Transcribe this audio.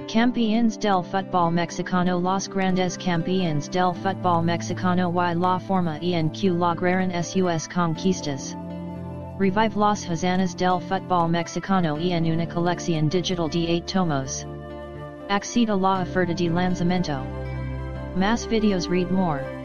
Campeones del Futbol Mexicano. Los grandes campeones del Futbol Mexicano y la forma en que lograron sus conquistas. Revive las hazanas del Futbol Mexicano en una colección digital de 8 tomos. Accede a la oferta de lanzamiento. Más videos, read more.